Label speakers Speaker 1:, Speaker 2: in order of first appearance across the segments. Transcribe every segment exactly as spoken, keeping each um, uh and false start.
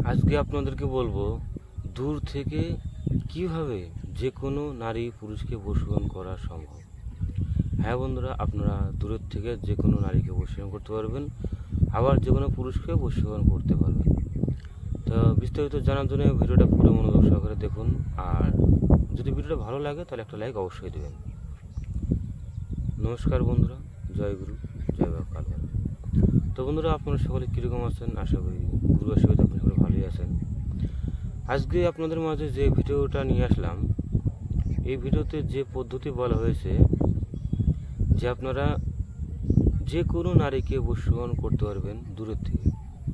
Speaker 1: আজকে আপনাদেরকে বলবো দূর থেকে কিভাবে যে কোনো নারী পুরুষকে বশীকরণ করা সম্ভব। হ্যাঁ বন্ধুরা, আপনারা দূরের থেকে যে কোনো নারীকে বশীকরণ করতে পারবেন, আবার যে কোনো পুরুষকে বশীকরণ করতে পারবেন। তো বিস্তারিত জানার জন্য ভিডিওটা পুরো মনোযোগ সহকারে দেখুন, আর যদি ভিডিওটা ভালো লাগে তাহলে একটা লাইক অবশ্যই দেবেন। নমস্কার বন্ধুরা, জয় গুরু, জয় বাবা কাল। তো বন্ধুরা, আপনারা সকলে কীরকম আছেন? আশা করি গুরু আশীর্বাদে আপনি সকলে ভালোই আছেন। আজকে আপনাদের মাঝে যে ভিডিওটা নিয়ে আসলাম, এই ভিডিওতে যে পদ্ধতি বলা হয়েছে যে আপনারা যে কোনো নারীকে বশীকরণ করতে পারবেন দূরের থেকে।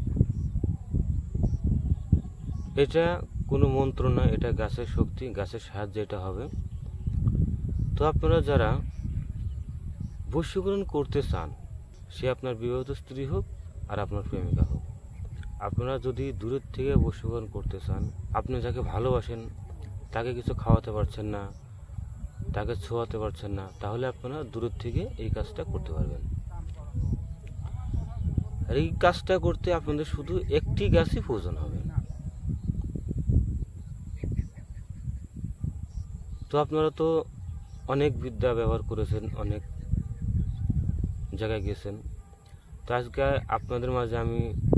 Speaker 1: এটা কোনো মন্ত্র না, এটা গাছের শক্তি, গাছের সাহায্যে এটা হবে। তো আপনারা যারা বশীকরণ করতে চান, সে আপনার বিবাহিত স্ত্রী হোক আর আপনার প্রেমিকা হোক, আপনারা যদি দূরের থেকে বশীকরণ করতে চান, আপনি যাকে ভালোবাসেন তাকে কিছু খাওয়াতে পারছেন না, তাকে ছোঁয়াতে পারছেন না, তাহলে আপনারা দূরের থেকে এই কাজটা করতে পারবেন। আর এই কাজটা করতে আপনাদের শুধু একটি গাছই প্রয়োজন হবে। তো আপনারা তো অনেক বিদ্যা ব্যবহার করেছেন, অনেক জায়গায় গেছেন। তো আজকে আপনাদের মাঝে আমি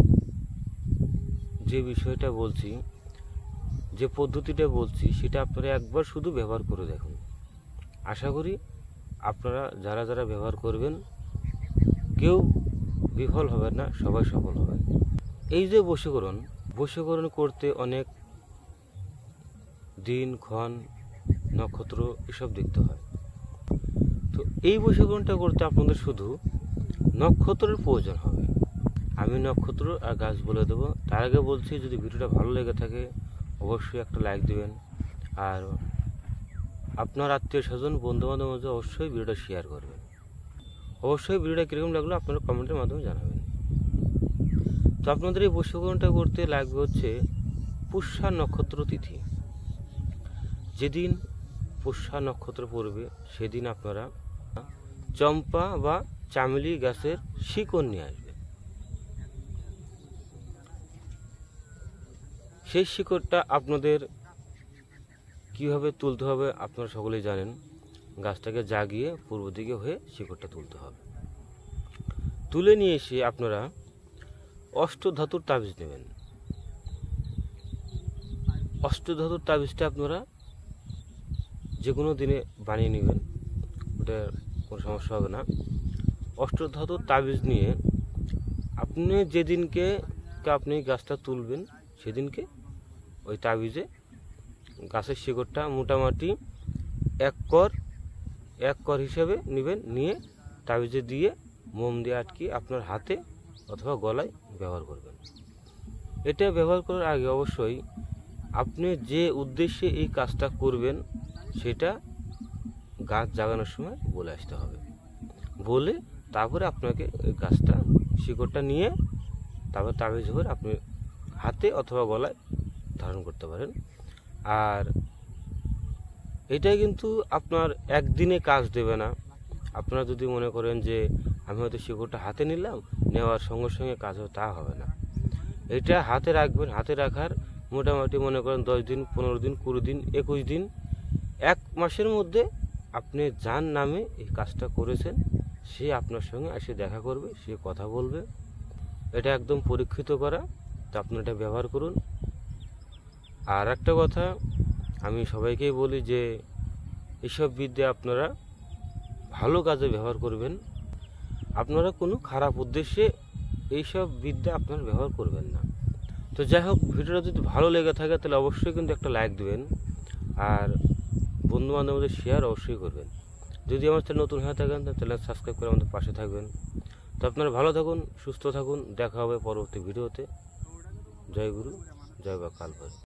Speaker 1: যে বিষয়টা বলছি, যে পদ্ধতিটা বলছি, সেটা আপনারা একবার শুধু ব্যবহার করে দেখুন। আশা করি আপনারা যারা যারা ব্যবহার করবেন কেউ বিফল হবে না, সবাই সফল হবেন। এই যে বশীকরণ, বশীকরণ করতে অনেক দিন, ক্ষণ, নক্ষত্র এসব দেখতে হয়। তো এই বশীকরণটা করতে আপনাদের শুধু নক্ষত্রের প্রয়োজন হবে। আমি নক্ষত্র আর গাছ বলে দেবো। তার আগে বলছি, যদি ভিডিওটা ভালো লেগে থাকে অবশ্যই একটা লাইক দেবেন, আর আপনার আত্মীয় স্বজন, বন্ধুবান্ধবের মধ্যে অবশ্যই ভিডিওটা শেয়ার করবেন। অবশ্যই ভিডিওটা কীরকম লাগলো আপনারা কমেন্টের মাধ্যমে জানাবেন। তো আপনাদের এই বশীকরণটা করতে লাগবে হচ্ছে পুষ্যা নক্ষত্র তিথি। যেদিন পুষ্যা নক্ষত্র পড়বে সেদিন আপনারা চম্পা বা চামেলি গাছের শিকড় নিয়ে আসবেন। সেই শিকড়টা আপনাদের কিভাবে তুলতে হবে আপনারা সকলেই জানেন। গাছটাকে জাগিয়ে পূর্ব দিকে হয়ে শিকড়টা তুলতে হবে। তুলে নিয়ে এসে আপনারা অষ্টধাতুর তাবিজ নেবেন। অষ্টধাতুর তাবিজটা আপনারা যে কোনো দিনে বানিয়ে নেবেন, ওটা কোনো সমস্যা হবে না। অষ্টধাতুর তাবিজ নিয়ে আপনি যেদিনকে আপনি গাছটা তুলবেন সেদিনকে ওই তাবিজে গাছের শিকড়টা মোটামুটি এক কর এক কর হিসাবে নেবেন, নিয়ে তাবিজে দিয়ে মোম দিয়ে আটকে আপনার হাতে অথবা গলায় ব্যবহার করবেন। এটা ব্যবহার করার আগে অবশ্যই আপনি যে উদ্দেশ্যে এই কাজটা করবেন সেটা গাছ জাগানোর সময় বলে আসতে হবে। বলে তারপরে আপনাকে ওই গাছটা শিকড়টা নিয়ে তারপর তাবিজ করে আপনি হাতে অথবা গলায় ধারণ করতে পারেন। আর এটা কিন্তু আপনার একদিনে কাজ দেবে না। আপনারা যদি মনে করেন যে আমি হয়তো শিকড়টা হাতে নিলাম, নেওয়ার সঙ্গে সঙ্গে কাজ হবে, তা হবে না। এটা হাতে রাখবেন। হাতে রাখার মোটামুটি মনে করেন দশ দিন, পনেরো দিন, কুড়ি দিন, একুশ দিন, এক মাসের মধ্যে আপনি যার নামে এই কাজটা করেছেন সে আপনার সঙ্গে এসে দেখা করবে, সে কথা বলবে। এটা একদম পরীক্ষিত করা। তো আপনি এটা ব্যবহার করুন। আর একটা কথা আমি সবাইকেই বলি যে এসব বিদ্যা আপনারা ভালো কাজে ব্যবহার করবেন। আপনারা কোনো খারাপ উদ্দেশ্যে এইসব বিদ্যা আপনারা ব্যবহার করবেন না। তো যাই হোক, ভিডিওটা যদি ভালো লেগে থাকে তাহলে অবশ্যই কিন্তু একটা লাইক দেবেন, আর বন্ধুবান্ধবদের শেয়ার অবশ্যই করবেন। যদি আমার চ্যানেল নতুন হয়ে থাকেন তাহলে চ্যানেল সাবস্ক্রাইব করে আমাদের পাশে থাকবেন। তো আপনারা ভালো থাকুন, সুস্থ থাকুন, দেখা হবে পরবর্তী ভিডিওতে। জয় গুরু, জয় বা কাল।